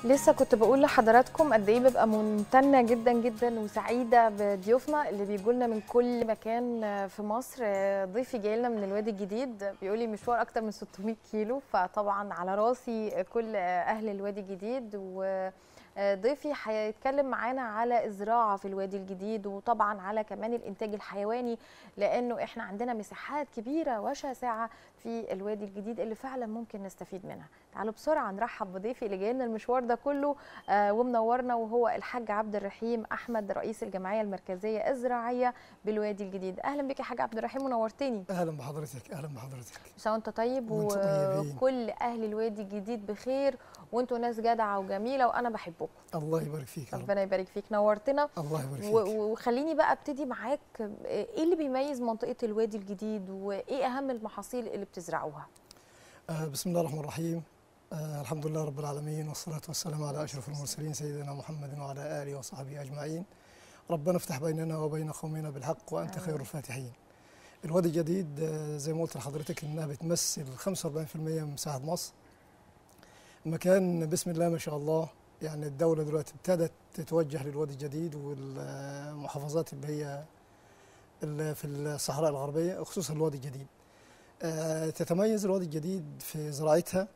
لسه كنت بقول لحضراتكم قد ايه ببقى ممتنه جدا جدا وسعيده بضيوفنا اللي بيجوا لنا من كل مكان في مصر. ضيفي جاي لنا من الوادي الجديد، بيقول لي مشوار اكتر من 600 كيلو، فطبعا على راسي كل اهل الوادي الجديد. ضيفي هيتكلم معانا على الزراعه في الوادي الجديد، وطبعا على كمان الانتاج الحيواني، لانه احنا عندنا مساحات كبيره وشاسعه في الوادي الجديد اللي فعلا ممكن نستفيد منها. تعالوا بسرعه نرحب بضيفي اللي جاي لنا المشوار ده كله ومنورنا، وهو الحاج عبد الرحيم احمد، رئيس الجمعيه المركزيه الزراعيه بالوادي الجديد. اهلا بك يا حاج عبد الرحيم ونورتني. اهلا بحضرتك. اهلا بحضرتك. وانت طيب وكل اهل الوادي الجديد بخير، وانتوا ناس جدعه وجميله وانا بحبكم. الله يبارك فيك. ربنا يبارك فيك، نورتنا. الله يبارك فيك. وخليني بقى ابتدي معاك، ايه اللي بيميز منطقه الوادي الجديد وايه اهم المحاصيل اللي بتزرعوها؟ بسم الله الرحمن الرحيم. الحمد لله رب العالمين، والصلاة والسلام على أشرف المرسلين سيدنا محمد وعلى آله وصحبه أجمعين. ربنا افتح بيننا وبين قومنا بالحق وأنت خير الفاتحين. الوادي الجديد زي ما قلت لحضرتك إنها بتمثل 45% من مساحة مصر. مكان بسم الله ما شاء الله، يعني الدولة دلوقتي ابتدت تتوجه للوادي الجديد والمحافظات اللي هي في الصحراء الغربية، خصوصا الوادي الجديد. تتميز الوادي الجديد في زراعتها،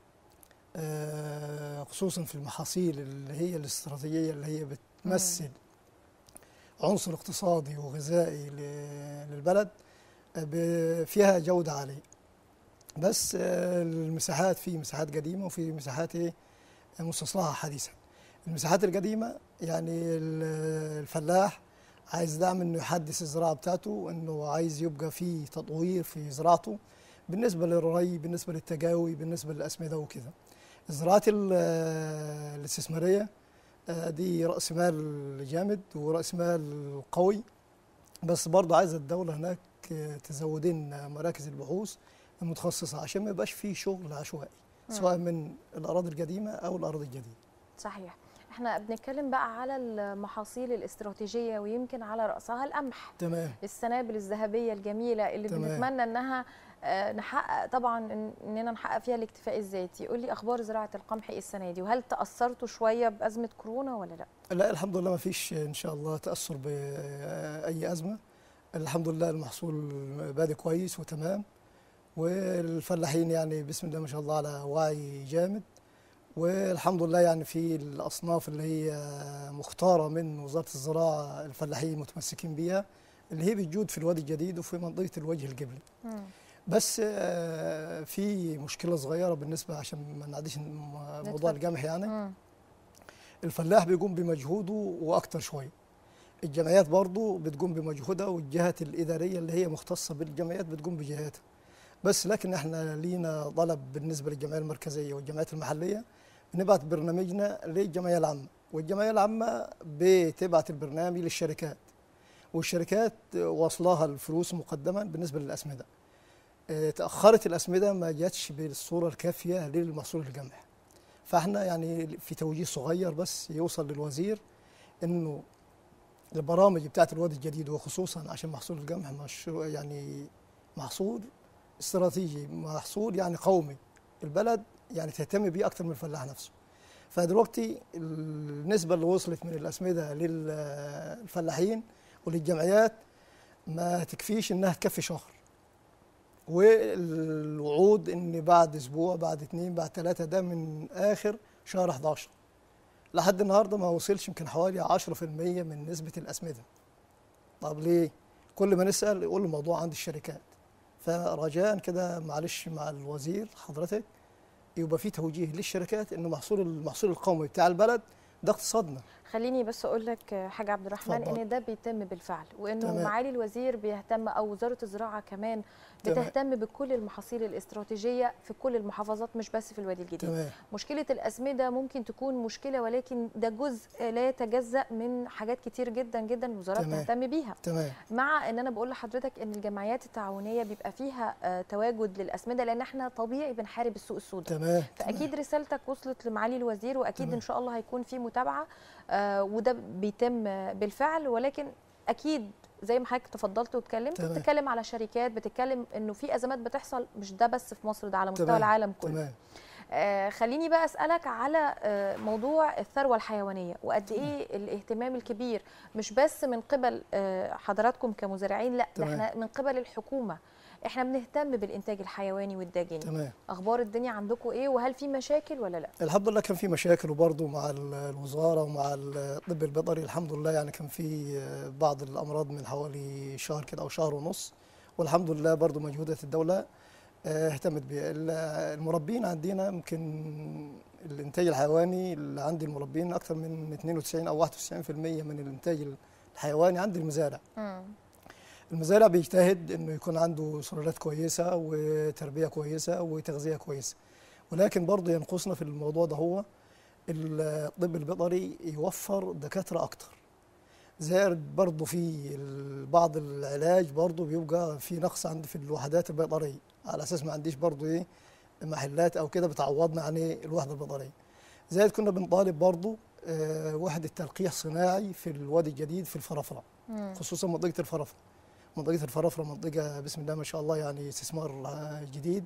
خصوصا في المحاصيل اللي هي الاستراتيجية اللي هي بتمثل عنصر اقتصادي وغذائي للبلد، فيها جودة عالية. بس المساحات، في مساحات قديمة وفي مساحات مستصلحة حديثة. المساحات القديمة يعني الفلاح عايز دعم انه يحدث الزراعة بتاعته، انه عايز يبقى في تطوير في زراعته بالنسبة للري، بالنسبة للتجاوي، بالنسبة للأسمدة وكذا. الزراعات الاستثمارية دي رأس مال جامد ورأس مال قوي، بس برضه عايزة الدولة هناك تزودين مراكز البحوث المتخصصة عشان ما يبقاش فيه شغل عشوائي سواء من الأراضي القديمة أو الأراضي الجديدة. صحيح. احنا بنتكلم بقى على المحاصيل الاستراتيجية، ويمكن على رأسها القمح. تمام. السنابل الذهبية الجميلة اللي تمام. بنتمنى انها نحقق طبعا اننا نحقق فيها الاكتفاء الذاتي. قول لي اخبار زراعة القمح ايه السنة دي، وهل تأثرتوا شوية بأزمة كورونا ولا لا؟ لا الحمد لله ما فيش ان شاء الله تأثر بأي أزمة. الحمد لله المحصول بادئ كويس وتمام، والفلاحين يعني بسم الله ما شاء الله على وعي جامد، والحمد لله يعني في الأصناف اللي هي مختارة من وزارة الزراعة الفلاحين متمسكين بيها، اللي هي بتجود في الوادي الجديد وفي منطقة الوجه القبلي. بس في مشكلة صغيرة بالنسبة عشان ما نعديش موضوع القمح يعني. الفلاح بيقوم بمجهوده وأكتر شوية. الجمعيات برضو بتقوم بمجهودها، والجهات الإدارية اللي هي مختصة بالجمعيات بتقوم بجهاتها. بس لكن احنا لينا طلب بالنسبة للجمعية المركزية والجمعيات المحلية، نبعت برنامجنا للجمعية العامة، والجمعية العامة بتبعت البرنامج للشركات، والشركات واصلاها الفلوس مقدما. بالنسبة للأسمدة تأخرت الأسمدة، ما جاتش بالصورة الكافية للمحصول القمح. فاحنا يعني في توجيه صغير بس يوصل للوزير، انه البرامج بتاعت الوادي الجديد وخصوصا عشان محصول القمح مشروع يعني محصول استراتيجي، محصول يعني قومي، البلد يعني تهتم بيه اكتر من الفلاح نفسه. فدلوقتي النسبه اللي وصلت من الاسمده للفلاحين وللجمعيات ما تكفيش انها تكفي شهر، والوعود ان بعد اسبوع، بعد 2، بعد 3، ده من اخر شهر 11 لحد النهارده ما وصلش، يمكن حوالي 10% من نسبه الاسمده. طب ليه؟ كل ما نسال يقول الموضوع عند الشركات. فرجاء كده معلش مع الوزير حضرتك يبقى في توجيه للشركات انه المحصول القومي بتاع البلد ده اقتصادنا. خليني بس اقول لك حاج عبد الرحمن ان ده بيتم بالفعل، وانه تمام. معالي الوزير بيهتم، او وزاره الزراعه كمان بتهتم بكل المحاصيل الاستراتيجيه في كل المحافظات، مش بس في الوادي الجديد. تمام. مشكله الاسمده ممكن تكون مشكله، ولكن ده جزء لا يتجزأ من حاجات كتير جدا جدا الوزاره بتهتم بيها. تمام. مع ان انا بقول لحضرتك ان الجمعيات التعاونيه بيبقى فيها تواجد للاسمده، لان احنا طبيعي بنحارب السوق السوداء. تمام. فاكيد رسالتك وصلت لمعالي الوزير، واكيد تمام. ان شاء الله هيكون في متابعه، وده بيتم بالفعل. ولكن اكيد زي ما حضرتك تفضلت واتكلمت، بتتكلم على شركات، بتتكلم انه في ازمات بتحصل، مش ده بس في مصر، ده على مستوى العالم كله. تمام. خليني بقى اسالك على موضوع الثروه الحيوانيه وقد ايه الاهتمام الكبير مش بس من قبل حضراتكم كمزارعين، لا ده احنا من قبل الحكومه، احنا بنهتم بالانتاج الحيواني والداجني. تمام. اخبار الدنيا عندكم ايه وهل في مشاكل ولا لا؟ الحمد لله كان في مشاكل، وبرضه مع الوزاره ومع الطب البيطري الحمد لله، يعني كان في بعض الامراض من حوالي شهر كده او شهر ونص، والحمد لله برضه مجهودات الدوله اهتمت بها. المربين عندنا يمكن الانتاج الحيواني اللي عند المربين اكثر من 92 او 91% من الانتاج الحيواني عند المزارع. المزارع بيجتهد انه يكون عنده سلالات كويسه وتربيه كويسه وتغذيه كويسه، ولكن برضه ينقصنا في الموضوع ده هو الطب البيطري يوفر دكاتره اكتر. زائد برضه في بعض العلاج برضه بيبقى في نقص عندي في الوحدات البيطريه، على اساس ما عنديش برضه ايه محلات او كده بتعوضنا عن الوحده البيطريه. زائد كنا بنطالب برضه وحده تلقيح صناعي في الوادي الجديد في الفرافره، خصوصا منطقه الفرافره. منطقه الفرافره منطقه بسم الله ما شاء الله يعني استثمار جديد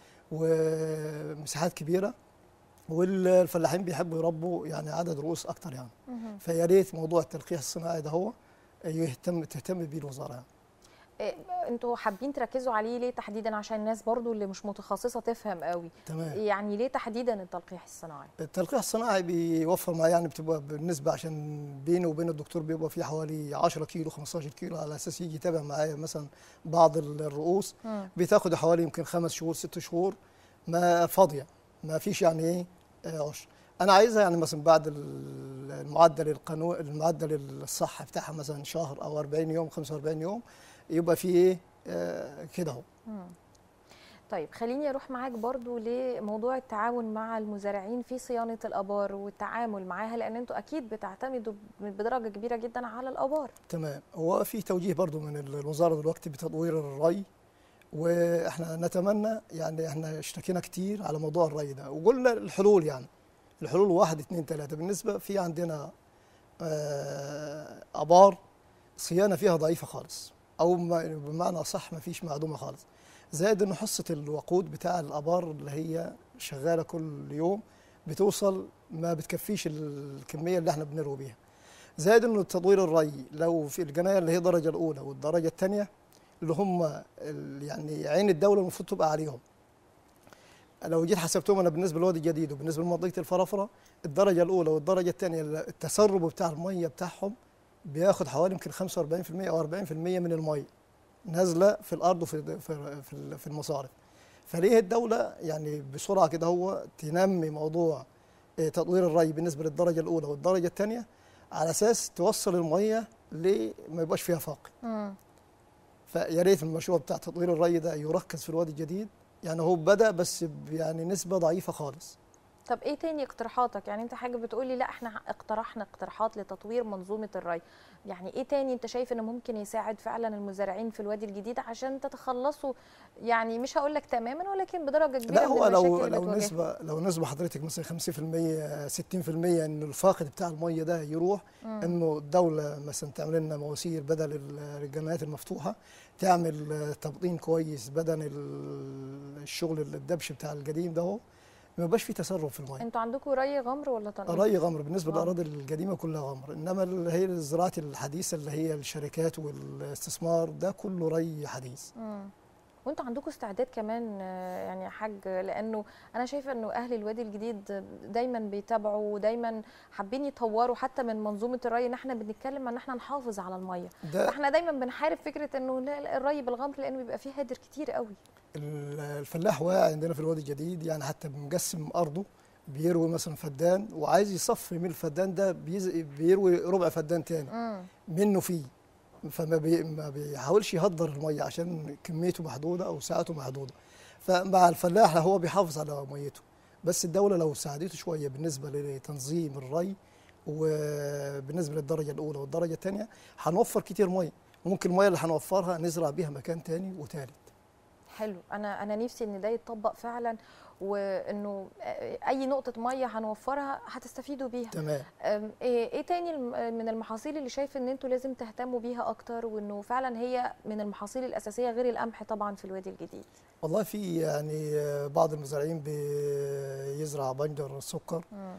ومساحات كبيره، والفلاحين بيحبوا يربوا يعني عدد رؤوس اكتر يعني. فيا ريت موضوع التلقيح الصناعي ده هو تهتم بيه الوزاره يعني. انتوا حابين تركزوا عليه ليه تحديدا عشان الناس برضو اللي مش متخصصه تفهم قوي؟ تمام. يعني ليه تحديدا التلقيح الصناعي؟ التلقيح الصناعي بيوفر معايا يعني بتبقى بالنسبه عشان بيني وبين الدكتور بيبقى في حوالي 10 كيلو 15 كيلو، على اساس يجي يتابع معايا مثلا بعض الرؤوس بتاخد حوالي يمكن 5 شهور 6 شهور ما فاضيه، ما فيش يعني ايه عشر. انا عايزها يعني مثلا بعد المعدل القانون المعدل الصح بتاعها مثلا شهر او 40 يوم 45 يوم يبقى في ايه كده اهو. طيب خليني اروح معاك برضو لموضوع التعاون مع المزارعين في صيانه الابار والتعامل معاها، لان انتوا اكيد بتعتمدوا بدرجه كبيره جدا على الابار. تمام. هو في توجيه برضو من الوزاره دلوقتي بتطوير الري، واحنا نتمنى يعني احنا اشتكينا كتير على موضوع الري ده وقلنا الحلول، يعني الحلول 1 2 3. بالنسبه في عندنا ابار صيانه فيها ضعيفه خالص، او بمعنى صح ما فيش معدومه خالص. زائد انه حصه الوقود بتاع الابار اللي هي شغاله كل يوم بتوصل ما بتكفيش الكميه اللي احنا بنروي بيها. زائد انه تطوير الري لو في الجنايه اللي هي الدرجه الاولى والدرجه الثانيه اللي هم يعني عين الدوله المفروض تبقى عليهم، لو جيت حسبتهم انا بالنسبه للوادي الجديد وبالنسبه لمنطقه الفرافره، الدرجه الاولى والدرجه الثانيه التسرب بتاع الميه بتاعهم بياخد حوالي يمكن 45% او 40% من الميه نازله في الارض وفي في المصارف. فليه الدوله يعني بسرعه كده هو تنمي موضوع تطوير الري بالنسبه للدرجه الاولى والدرجه الثانيه على اساس توصل الميه ما يبقاش فيها فاقد. فيا ريت المشروع بتاع تطوير الري ده يركز في الوادي الجديد، يعني هو بدأ بس يعني نسبة ضعيفة خالص. طب ايه تاني اقتراحاتك؟ يعني انت حاجه بتقولي لا احنا اقترحنا اقتراحات لتطوير منظومه الري، يعني ايه تاني انت شايف انه ممكن يساعد فعلا المزارعين في الوادي الجديد عشان تتخلصوا، يعني مش هقول لك تماما ولكن بدرجه كبيره لا هو من المشاكل اللي لو نسبة حضرتك مثلا 50% 60% ان الفاقد بتاع الميه ده يروح، انه الدوله مثلا تعمل لنا مواسير بدل الجنايات المفتوحه، تعمل تبطين كويس بدل الشغل الدبش بتاع القديم ده هو، ما يبقاش في تسرب في الميه. انتوا عندكم ري غمر ولا تنقيط؟ ري غمر بالنسبه للاراضي القديمه كلها غمر، انما اللي هي الزراعات الحديثه اللي هي الشركات والاستثمار ده كله ري حديث. وانتوا عندكم استعداد كمان يعني يا حاج، لانه انا شايفه انه اهل الوادي الجديد دايما بيتابعوا ودايما حابين يطوروا حتى من منظومه الري، ان احنا بنتكلم ان احنا نحافظ على الميه، فاحنا دايما بنحارب فكره انه لا الري بالغمر لانه بيبقى فيه هدر كتير قوي. الفلاح واعي عندنا في الوادي الجديد، يعني حتى مقسم ارضه بيروي مثلا فدان وعايز يصفي من الفدان ده بيروي ربع فدان تاني منه فيه، فما ما بيحاولش يهدر الميه عشان كميته محدوده او ساعته محدوده. فمع الفلاح هو بيحافظ على ميته، بس الدوله لو ساعدته شويه بالنسبه لتنظيم الري وبالنسبه للدرجه الاولى والدرجه الثانيه هنوفر كتير ميه، وممكن الميه اللي هنوفرها نزرع بيها مكان تاني وثالث. حلو. انا نفسي ان ده يتطبق فعلا، وانه اي نقطه ميه هنوفرها هتستفيدوا بيها. تمام. ايه تاني من المحاصيل اللي شايف ان انتوا لازم تهتموا بيها اكتر، وانه فعلا هي من المحاصيل الاساسيه غير القمح طبعا في الوادي الجديد؟ والله في يعني بعض المزارعين بيزرع بنجر سكر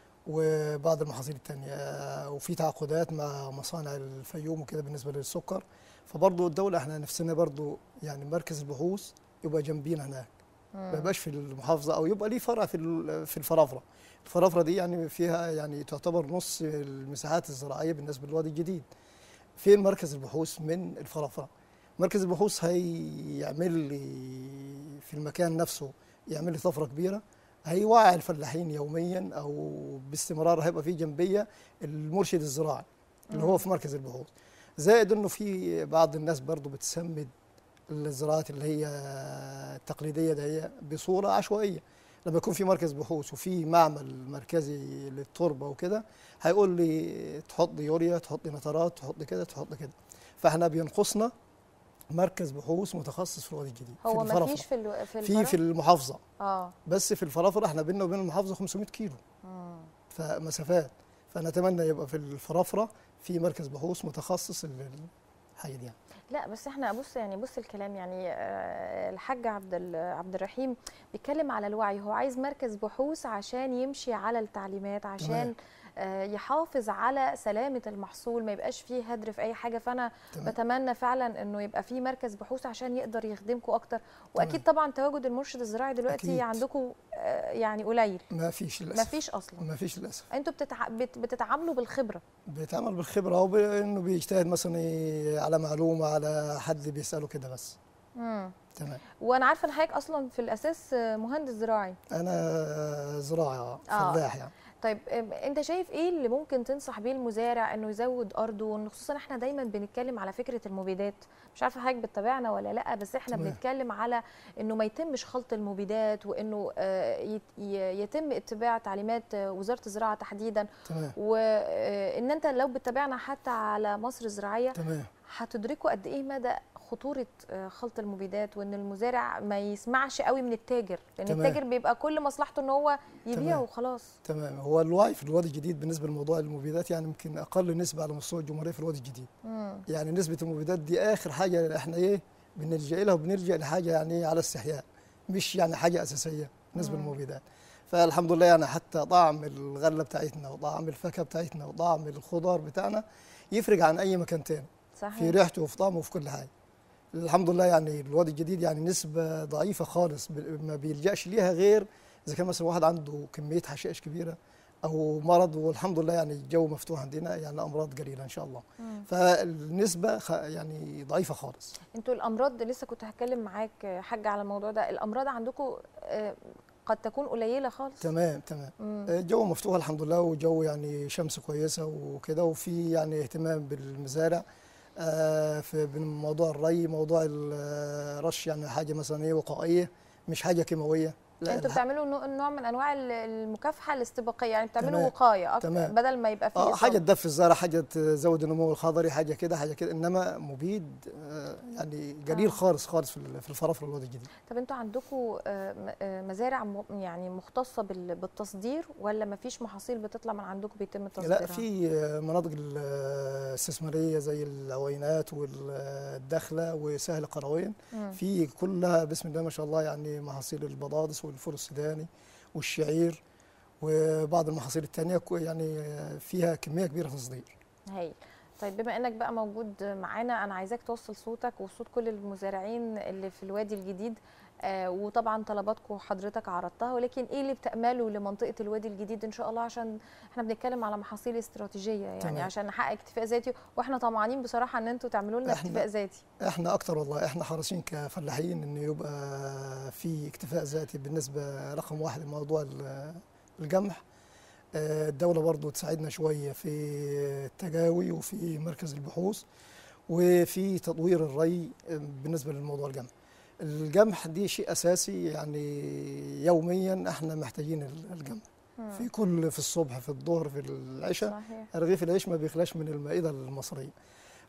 وبعض المحاصيل التانية، وفي تعاقدات مع مصانع الفيوم وكده بالنسبة للسكر. فبرضه الدولة احنا نفسنا برضه يعني مركز البحوث يبقى جنبينا هناك، ما يبقاش في المحافظة، أو يبقى ليه فرع في الفرافرة. الفرافرة دي يعني فيها يعني تعتبر نص المساحات الزراعية بالنسبة للوادي الجديد. فين مركز البحوث من الفرافرة؟ مركز البحوث هيعمل لي في المكان نفسه، يعمل لي طفرة كبيرة، هيوعي الفلاحين يوميا او باستمرار. هيبقى في جنبيه المرشد الزراعي اللي هو في مركز البحوث. زائد انه في بعض الناس برضو بتسمد الزراعات اللي هي التقليديه دي بصوره عشوائيه. لما يكون في مركز بحوث وفي معمل مركزي للتربه وكده، هيقول لي تحط يوريا، تحط نترات، تحط كده، تحط كده. فاحنا بينقصنا مركز بحوث متخصص في الوادي الجديد. هو ما فيش في المحافظه. بس في الفرافره احنا بيننا وبين المحافظه 500 كيلو فمسافات. فنتمنى يبقى في الفرافره في مركز بحوث متخصص للحاجه دي يعني. لا بس احنا بص الكلام يعني الحاج عبد الرحيم بيتكلم على الوعي. هو عايز مركز بحوث عشان يمشي على التعليمات، عشان يحافظ على سلامة المحصول، ما يبقاش فيه هدر في أي حاجة. فأنا بتمنى فعلا إنه يبقى فيه مركز بحوث عشان يقدر يخدمكم أكتر. وأكيد طبعا تواجد المرشد الزراعي دلوقتي أكيد عندكم يعني قليل. ما فيش للأسف. ما فيش أصلا. ما فيش للأسف. أنتوا بتتعاملوا بالخبرة. بيتعامل بالخبرة، أو إنه بيجتهد مثلا على معلومة، على حد بيسأله كده بس. تمام. وانا عارفه ان حضرتك اصلا في الاساس مهندس زراعي. انا زراعي فلاح يعني. طيب انت شايف ايه اللي ممكن تنصح بيه المزارع انه يزود ارضه؟ خصوصا احنا دايما بنتكلم على فكره المبيدات، مش عارفه حضرتك بتتابعنا ولا لا، بس احنا بنتكلم على انه ما يتمش خلط المبيدات، وانه يتم اتباع تعليمات وزاره الزراعه تحديدا. تمام. وان انت لو بتتابعنا حتى على مصر الزراعيه تمام هتدركوا قد ايه مدى خطورة خلط المبيدات، وان المزارع ما يسمعش قوي من التاجر، لان التاجر بيبقى كل مصلحته ان هو يبيع وخلاص. تمام. هو الوعي في الوادي الجديد بالنسبة لموضوع المبيدات يعني يمكن اقل نسبة على مستوى الجمهورية في الوادي الجديد. يعني نسبة المبيدات دي اخر حاجة احنا بنلجأ لها، وبنلجأ لحاجة يعني على استحياء، مش يعني حاجة اساسية بالنسبة للمبيدات. فالحمد لله يعني حتى طعم الغلة بتاعتنا وطعم الفاكهة بتاعتنا وطعم الخضار بتاعنا يفرق عن اي مكان تاني. صحيح. في ريحته وفي طعمه وفي كل حاجة. الحمد لله يعني الوادي الجديد يعني نسبة ضعيفة خالص ما بيلجأش ليها غير إذا كان مثلا واحد عنده كمية حشائش كبيرة أو مرض، والحمد لله يعني الجو مفتوح عندنا، يعني أمراض قليلة إن شاء الله. فالنسبة يعني ضعيفة خالص. أنتوا الأمراض لسه كنت هتكلم معاك حاج على الموضوع ده، الأمراض عندكم قد تكون قليلة خالص. تمام. الجو مفتوح الحمد لله، وجو يعني شمس كويسة وكده، وفي يعني اهتمام بالمزارع في موضوع الري، موضوع الرش، يعني حاجه مثلا وقائيه مش حاجه كيماويه. لا انتوا بتعملوا نوع من انواع المكافحه الاستباقيه، يعني بتعملوا وقايه اكتر بدل ما يبقى فيه حاجه تدفي الزرع، حاجه تزود النمو الخضري، حاجه كده. انما مبيد يعني قليل خالص في الفرافره الوادي الجديد. طب انتوا عندكم مزارع يعني مختصه بالتصدير، ولا ما فيش محاصيل بتطلع من عندكم بيتم تصديرها؟ لا، في مناطق الاستثماريه زي العوينات والدخله وسهل قروين، في كلها بسم الله ما شاء الله يعني محاصيل البطاطس والفول السوداني والشعير وبعض المحاصيل الثانيه، يعني فيها كميه كبيره تصدير. هايل. طيب بما انك بقى موجود معانا، انا عايزاك توصل صوتك وصوت كل المزارعين اللي في الوادي الجديد، وطبعا طلباتكم حضرتك عرضتها، ولكن ايه اللي بتأمله لمنطقه الوادي الجديد ان شاء الله، عشان احنا بنتكلم على محاصيل استراتيجيه يعني تمام. عشان نحقق اكتفاء ذاتي، واحنا طمعانين بصراحه ان انتوا تعملوا لنا اكتفاء ذاتي. احنا اكتر والله، احنا حريصين كفلاحين ان يبقى في اكتفاء ذاتي بالنسبه رقم واحد لموضوع القمح. الدولة برضو تساعدنا شوية في التجاوي وفي مركز البحوث وفي تطوير الري بالنسبة للموضوع القمح دي شيء أساسي، يعني يوميا احنا محتاجين القمح في الصبح، في الظهر، في العشاء. رغيف العيش ما بيخلاش من المائدة المصرية.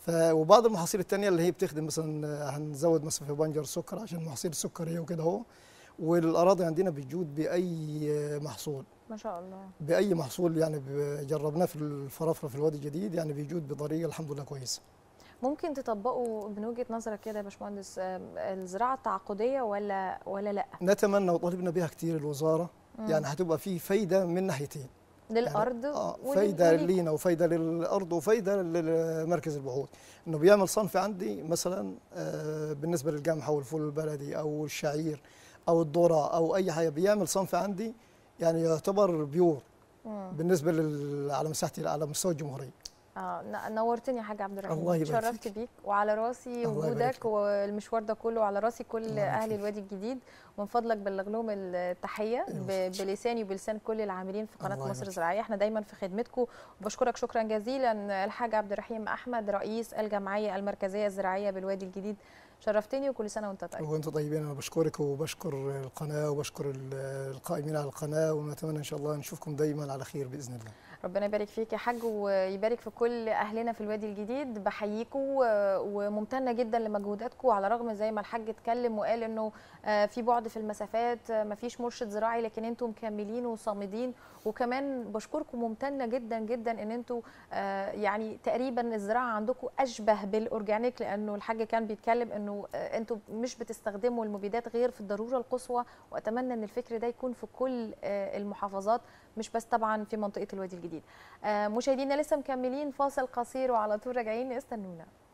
وبعض المحاصيل التانية اللي هي بتخدم مثلا هنزود مثلا في بنجر السكر عشان محاصيل السكريه وكده اهو. والاراضي عندنا بتجود باي محصول، ما شاء الله. باي محصول يعني جربناه في الفرافره في الوادي الجديد يعني بيجود بطريقه الحمد لله كويسه. ممكن تطبقوا من وجهة نظرك كده يا باشمهندس الزراعة التعاقدية ولا لا؟ نتمنى وطالبنا بها كتير الوزاره، يعني هتبقى في فايده من ناحيتين، للأرض يعني فايده لينا وفايده للارض وفايده لمركز البحوث. انه بيعمل صنف عندي مثلا بالنسبه للقمح او الفول البلدي او الشعير او الذره او اي حاجه، بيعمل صنف عندي يعني يعتبر بيور بالنسبه على مساحتي على مستوى الجمهوريه. نورتني يا حاج عبد الرحيم. الله يبارك شرفت فيك. بيك، وعلى راسي وجودك والمشوار ده كله، وعلى راسي كل اهل الوادي الجديد. ومن فضلك بلغ لهم التحيه بلساني وبلسان كل العاملين في قناه مصر الزراعيه. احنا دايما في خدمتكم، وبشكرك شكرا جزيلا الحاج عبد الرحيم احمد رئيس الجمعيه المركزيه الزراعيه بالوادي الجديد. شرفتني وكل سنه وانت طيب. وانتم طيبين. انا بشكرك وبشكر القناه وبشكر القائمين على القناه، ونتمنى ان شاء الله نشوفكم دايما على خير باذن الله. ربنا يبارك فيك يا حاج ويبارك في كل اهلنا في الوادي الجديد. بحييكم وممتنه جدا لمجهوداتكم، على الرغم زي ما الحاج اتكلم وقال انه في بعد في المسافات، ما فيش مرشد زراعي، لكن انتم مكملين وصامدين. وكمان بشكركم ممتنه جدا جدا ان انتم يعني تقريبا الزراعه عندكم اشبه بالاورجانيك، لانه الحاج كان بيتكلم انه انتم مش بتستخدموا المبيدات غير في الضروره القصوى. واتمنى ان الفكر ده يكون في كل المحافظات، مش بس طبعا في منطقه الوادي الجديد. مشاهدينا لسه مكملين فاصل قصير وعلى طول راجعين، استنونا.